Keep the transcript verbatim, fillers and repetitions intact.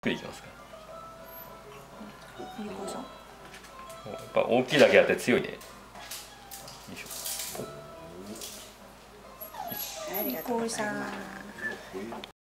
くりいきますか。 ゆうこさん。 やっぱ大きいだけあって強いね。よいしょ。 ゆうこさん。